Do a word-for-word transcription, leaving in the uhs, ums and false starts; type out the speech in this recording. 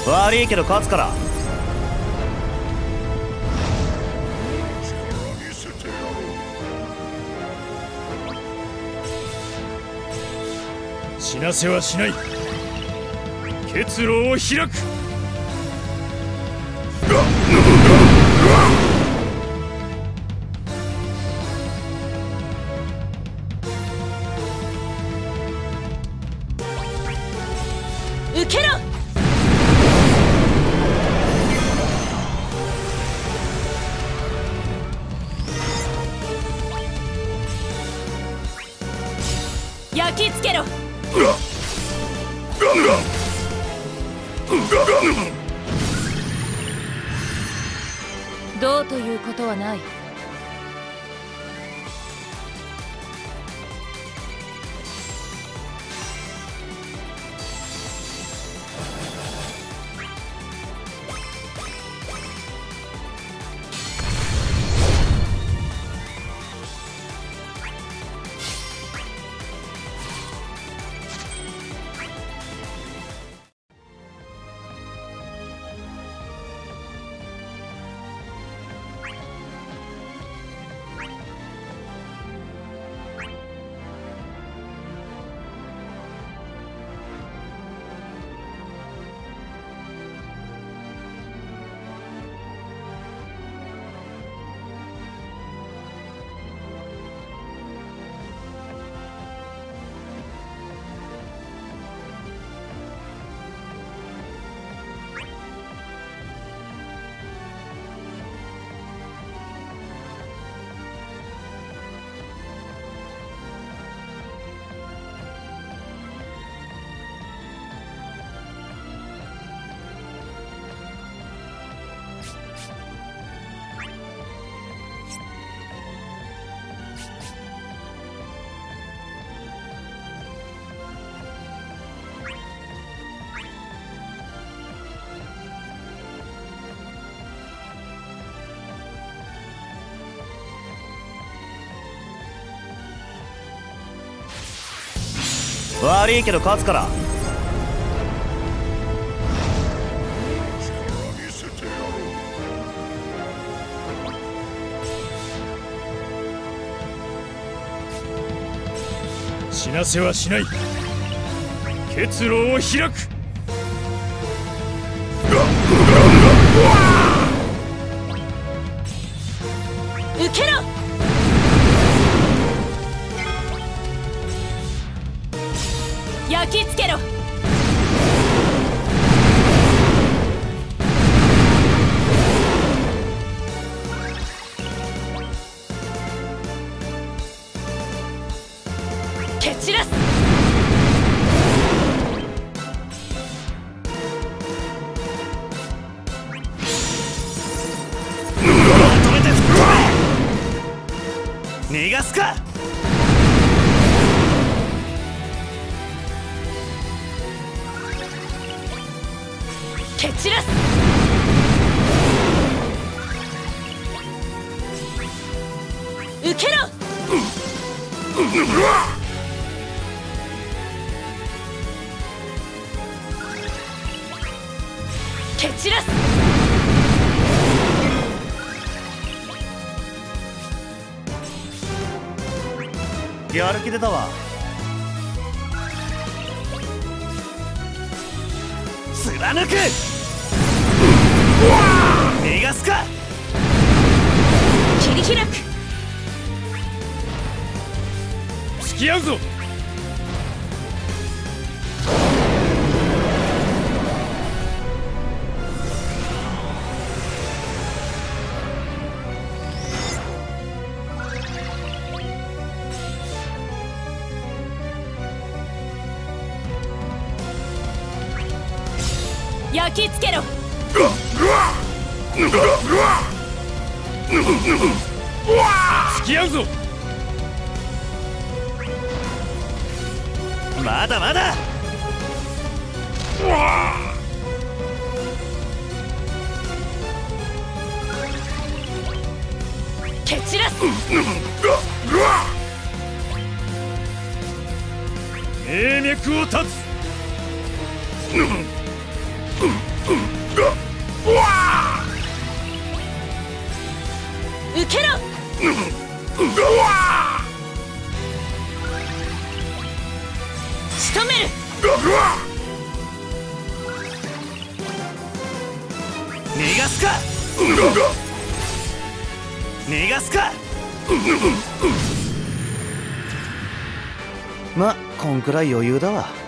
悪いけど勝つから。 死なせはしない。結露を開く。 受けろ。焼き付けろ。どうということはない。 悪いけど勝つから。 死なせはしない。結露を開く。 受けろ。焼き付けろ。蹴散らす。 止めて逃がすか。 蹴散らす。受けろ。蹴散らす。 やる気出たわ。貫く。逃がすか。 切り開く。 付き合うぞ。 焼き付けろ。 付き合うぞ。 まだまだ。 蹴散らす。 命脈を断つ。 受けろ。仕留める。 逃がすか。逃がすか。ま、こんくらい余裕だわ。